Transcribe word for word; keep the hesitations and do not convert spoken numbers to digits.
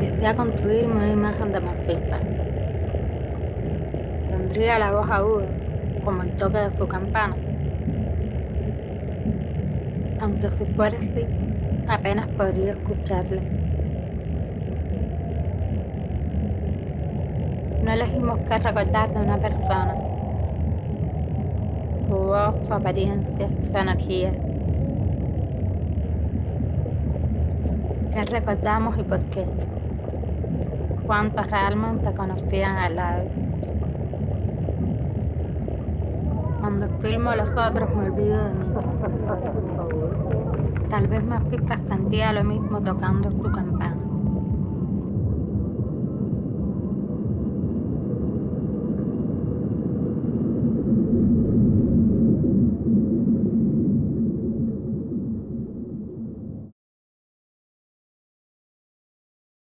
Empecé a construirme una imagen de Marfifa. Tendría la voz aguda, como el toque de su campana. Aunque si fuera así, apenas podría escucharle. No elegimos qué recordar de una persona. Su voz, su apariencia, su energía. ¿Qué recordamos y por qué? ¿Cuántos realmente conocían a Gladys? Cuando filmo a los otros me olvido de mí. Tal vez Marfifa sentía lo mismo tocando su campana.